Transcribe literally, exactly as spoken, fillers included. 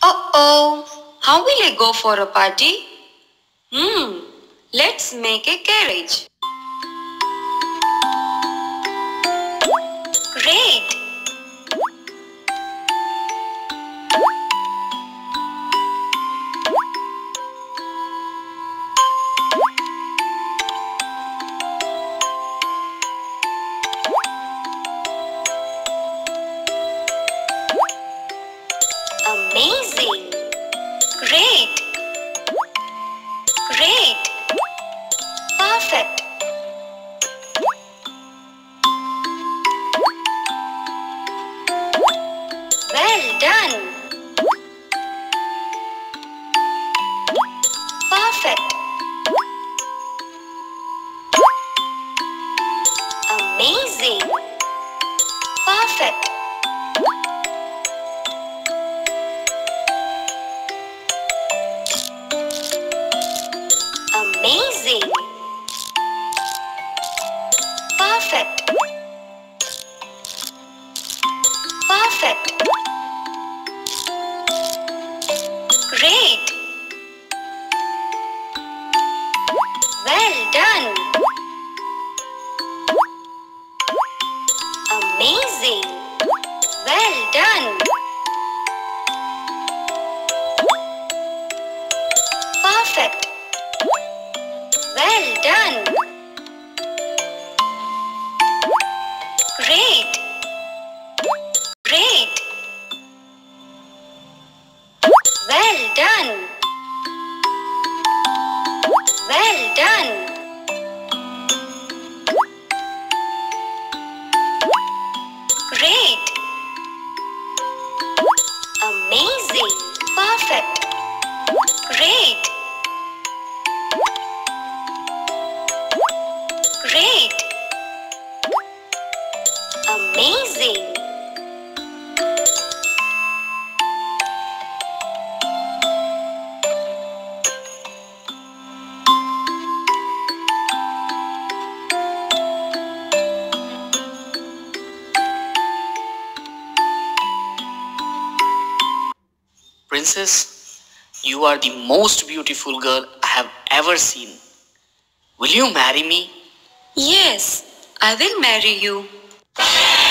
Uh-oh, how will I go for a party? Hmm, let's make a carriage. Great! Amazing! Great! Great! Perfect! Well done! Perfect! Amazing! Perfect! Amazing! Perfect! Perfect! Great! Well done! Amazing! Well done! Perfect! Well done! Great! Great! Well done! Well done! Great! Amazing! Perfect! Great! Great! Amazing! Princess, you are the most beautiful girl I have ever seen. Will you marry me? Yes, I will marry you.